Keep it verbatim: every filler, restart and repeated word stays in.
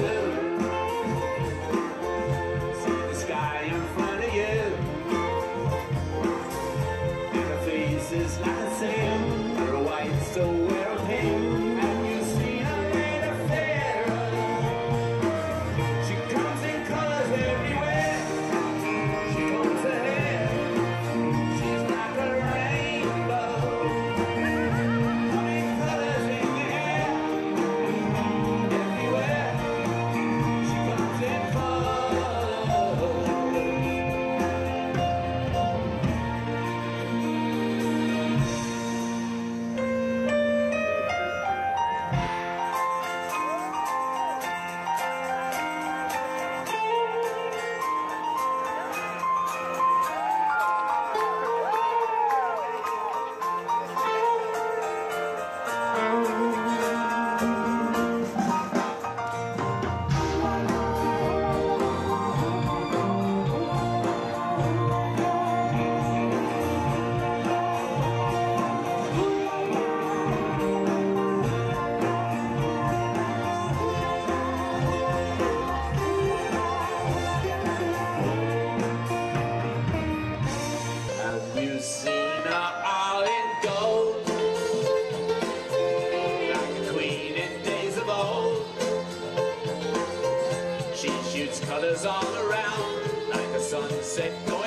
See the sky in front of you, and her face is like a sail. You're white, so we're pink, and you see her in a fair. She comes in colors everywhere. She combs her hair. She's like a rainbow. Honey colors in the air. Everywhere. She comes in colors. You've seen her all in gold, like a queen in days of old. She shoots colors all around, like a sunset going